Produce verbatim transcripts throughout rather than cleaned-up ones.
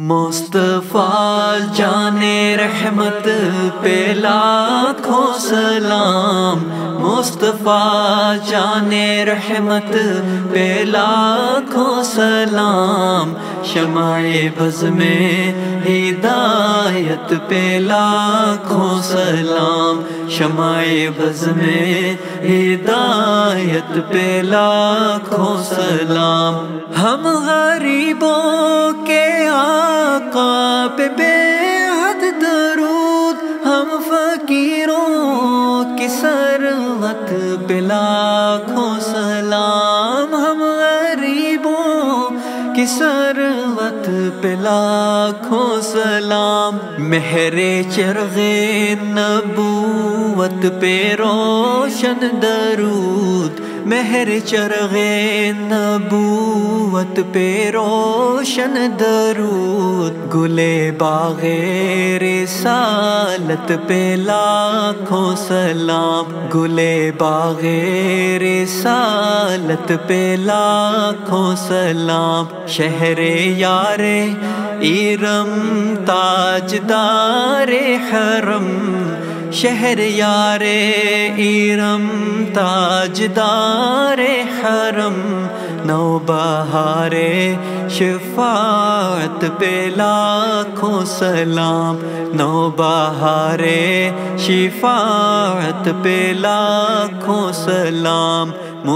مصطفیٰ جان رحمت پہ لاکھوں سلام، مصطفیٰ جان رحمت پہ لاکھوں سلام، شمع بز میں ہدایت پہ لاکھوں سلام، شمع بز میں ہدایت پہ لاکھوں سلام۔ ہم غریبوں کے آقا پہ بے حد درود، ہم فقیروں کی ثروت پہ لاکھوں سلام، ہم غریبوں کی ثروت پہ لاکھوں سلام۔ مہر چرغ نبوت پہ روشن درود، مہر چرغ نبوت پہ روشن درود، گلے باغ رسالت پہ لاکھوں سلام، گلے باغ رسالت پہ لاکھوں سلام۔ شہر یار ارم تاجدار حرم، شہر یار ارم تاجدار حرم، نوبہار شفاعت پہ لاکھوں سلام، نوبہار شفاعت پہ لاکھوں سلام۔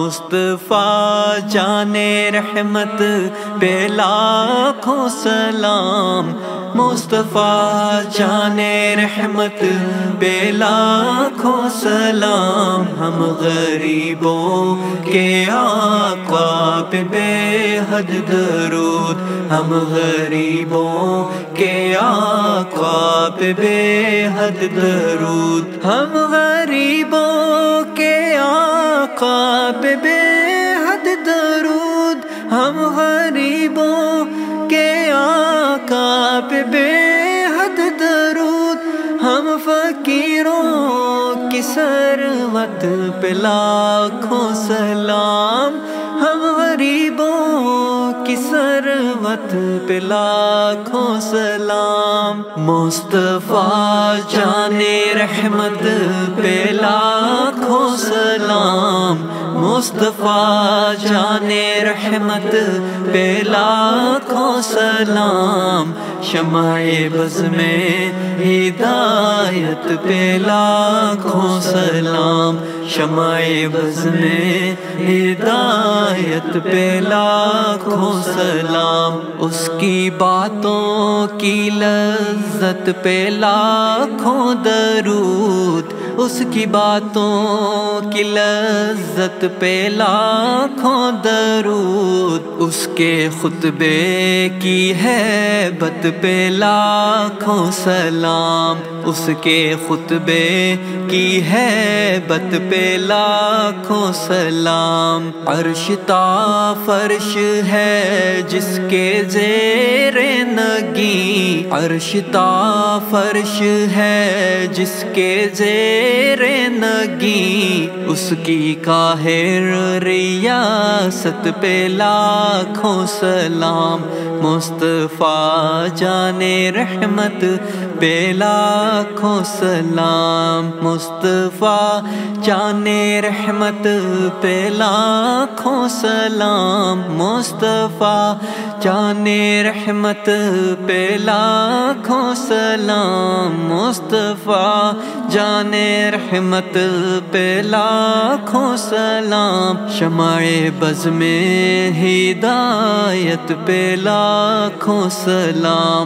مصطفیٰ جان رحمت پہ لاکھوں سلام، مصطفیٰ جان رحمت پہ لاکھوں سلام۔ ہم غریبوں کے آقا پہ بے حد درود، ہم غریبوں کے آقا پہ بے حد درود، ہم غریبوں کے آقا پہ بے حد درود، ہم غریبوں کے آقا پہ بے حد درود، ہم فقیروں کی ثروت پہ لاکھوں سلام، ہم غریبوں کی ثروت پہ لاکھوں سلام۔ مصطفیٰ جان رحمت پہ لاکھوں سلام، مصطفیٰ جان رحمت پہ لاکھوں سلام، شمع بز میں ہدایت پہ لاکھوں سلام، شمع بز میں ہدایت پہ لاکھوں سلام۔ اس کی باتوں کی لذت پہ لاکھوں درود، اس کی باتوں کی لذت پہ لاکھوں درود، اس کے خطبے کی ہیبت پہ لاکھوں سلام، اس کے خطبے کی ہیبت پہ لاکھوں سلام۔ عرش تا فرش ہے جس کے زیر نگی، عرش تا فرش ہے جس کے زیر نگی، اس کی قاہر ریاست پہ لاکھوں سلام، مصطفیٰ جان رحمت پہ لاکھوں سلام، مصطفیٰ جان رحمت پہ لاکھوں سلام، مصطفیٰ جان رحمت پہ لاکھوں سلام، مصطفیٰ جان رحمت پہ لاکھوں سلام، شمع بز میں ہدایت پہ لاکھوں سلام۔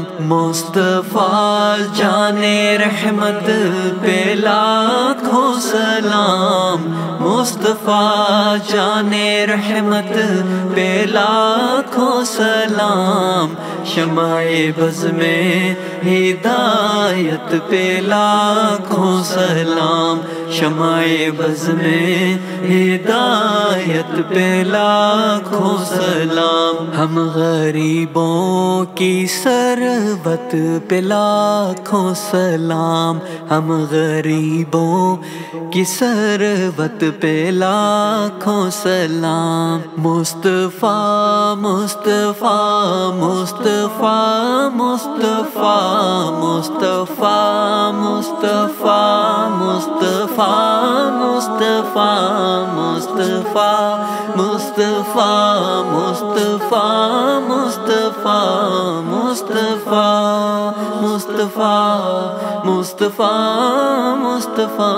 مصطفیٰ جان رحمت پہ لاکھوں سلام، مصطفیٰ جان رحمت پہ لاکھوں سلام، شمع بز میں ہدایت پہ لاکھوں سلام، شمع بز میں ہدایت پہ لاکھوں سلام، ہم غریبوں کی ثروت پہ لاکھوں سلام، ہم غریبوں کی ثروت پہ لاکھوں سلام۔ مصطفیٰ مصطفیٰ مصطفیٰ مصطفیٰ مصطفیٰ مصطفیٰ مصطفیٰ مصطفیٰ مصطفیٰ مصطفیٰ مصطفیٰ مصطفیٰ مصطفیٰ مصطفیٰ مصطفیٰ مصطفیٰ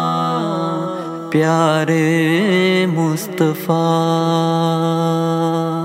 پیارے مصطفیٰ۔